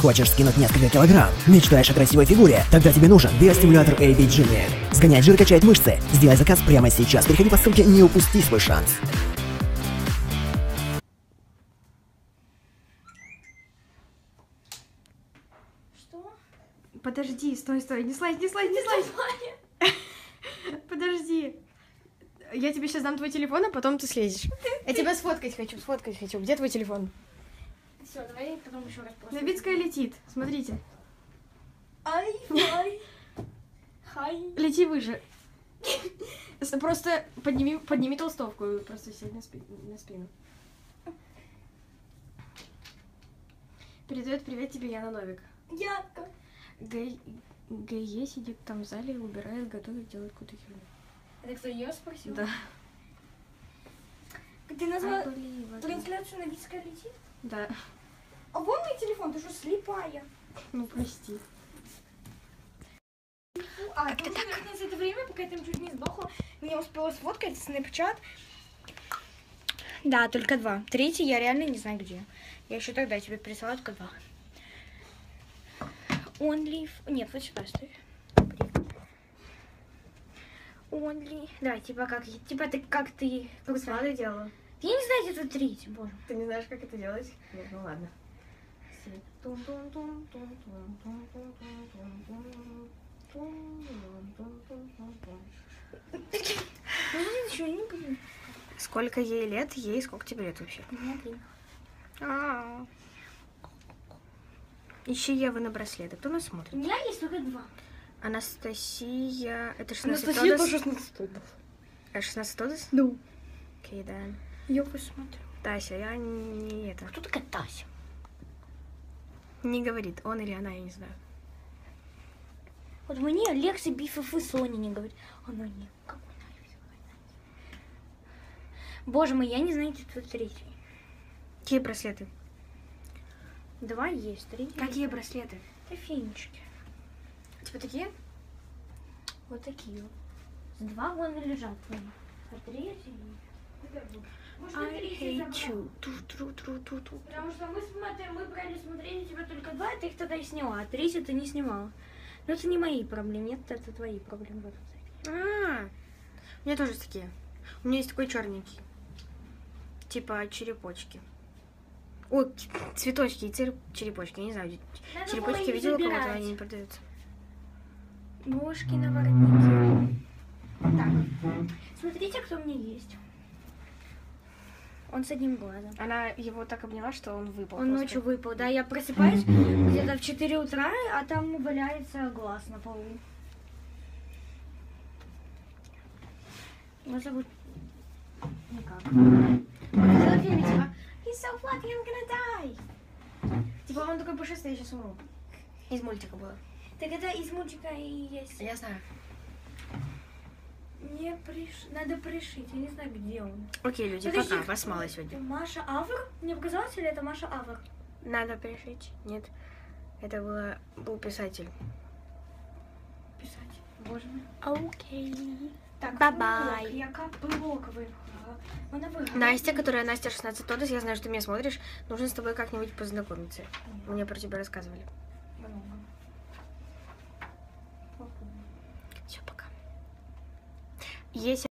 Хочешь скинуть несколько килограмм? Мечтаешь о красивой фигуре? Тогда тебе нужен биостимулятор AB Jimmy. Сгоняет жир, качает мышцы. Сделай заказ прямо сейчас. Переходи по ссылке, не упусти свой шанс. Что? Подожди, стой, не слазь. Подожди. Я тебе сейчас дам твой телефон, а потом ты слезешь. Я тебя сфоткать хочу. Где твой телефон? Все, давай потом еще раз просто. Новицкая летит, смотрите. Ай. Хай. Лети выше. Просто подними толстовку и просто сядь на спину. Передает привет тебе Яна Новик. Янка. ГЕ сидит там в зале, убирает, готовит, делает какую-то херню. Это кто, ее спросил? Да. Ты назвала трансляцию «Новицкая летит»? Да. А вон мой телефон, ты что, слепая? Ну, прости. Как-то так. За это время, пока я там чуть не сдохла, мне успела сфоткать Snapchat. Да, только 2. Третий я реально не знаю где. Я еще тогда тебе присылала только 2. Only... Нет, вот сюда ставь. Only... Да, типа как... Типа ты как с Владой делала? Я не знаю, где тут третий, боже. Ты не знаешь, как это делать? Нет, ну ладно. Ничего не буду. Сколько ей лет? Ей сколько тебе лет вообще? Ищи Евы на браслеты. Кто нас смотрит? У меня есть только 2. Анастасия... Это 16 Анастасия Тодос? 16 Тодос. 16 Тодос? Да. Окей, да. Я посмотрю. Тася, я не это... Кто такая Тася? Не говорит, он или она, я не знаю. Вот мне Лекса, Бифов и Соня не говорит. Она не. Как она? Боже мой, я не знаю, где тут третий. Какие браслеты? 2 есть, 3 есть. Какие браслеты? Это фенечки. Типа такие? Вот такие вот. С 2 вон лежат. А 3 I hate you. Ту-тру-тру-ту-ту. Потому что мы брали, смотрели тебя только 2, ты их тогда и сняла, а 3 ты не снимала. Но это не мои проблемы, нет, это твои проблемы в этом. У меня тоже такие. У меня есть такой черненький. Типа черепочки. Ой, цветочки и черепочки. Я не знаю, Надо черепочки было их видела, кого-то забирать. они не продаются. Ножки на воротнике. Так, смотрите, кто у меня есть. Он с одним глазом. Она его так обняла, что он выпал. Он просто. ночью выпал, да, я просыпаюсь где-то в 4 утра, а там валяется глаз на полу. Его зовут... Никак. Показала в фильме, типа, he's so fluffy, I'm gonna die. Типа он такой пушистый, я сейчас умру. Из мультика было. Так это из мультика и есть. Я знаю. Надо пришить, я не знаю, где он. Окей, люди, Подожди, пока. Вас мало сегодня. Маша Авр? Мне показалось, или это Маша Авр? Надо пришить. Нет. Это был писатель. Писать. Боже мой. Окей. Так, Бай-бай. Я каплок выбрала. Она выиграла. Настя, которая Настя 16 Тодос, я знаю, что ты меня смотришь. Нужно с тобой как-нибудь познакомиться. Мне про тебя рассказывали. Много. Все, пока. Есть